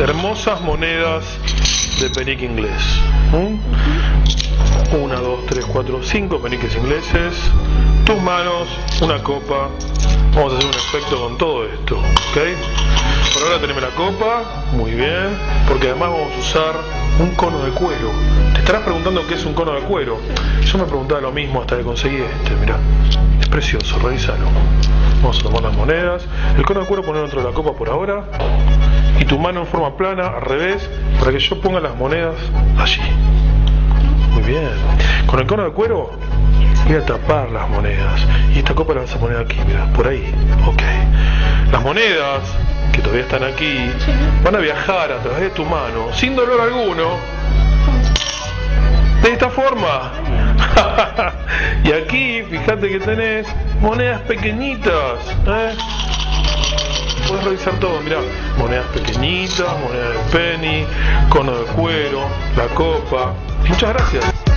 hermosas monedas de penique inglés. 1, 2, 3, 4, 5 peniques ingleses. Tus manos, una copa. Vamos a hacer un efecto con todo esto, ¿ok? Por ahora tenemos la copa, muy bien, porque además vamos a usar un cono de cuero. Te estarás preguntando qué es un cono de cuero. Yo me preguntaba lo mismo hasta que conseguí este, mirá. Es precioso, revísalo. Vamos a tomar las monedas. El cono de cuero ponerlo dentro de la copa por ahora. Y tu mano en forma plana, al revés, para que yo ponga las monedas allí. Muy bien. Con el cono de cuero voy a tapar las monedas. Y esta copa la vas a poner aquí, mira, por ahí. Ok. Las monedas, que todavía están aquí, van a viajar a través de tu mano, sin dolor alguno. De esta forma. Y aquí, fíjate que tenés monedas pequeñitas. Puedes revisar todo, mirá. Monedas pequeñitas, monedas de penny, cono de cuero, la copa. Muchas gracias.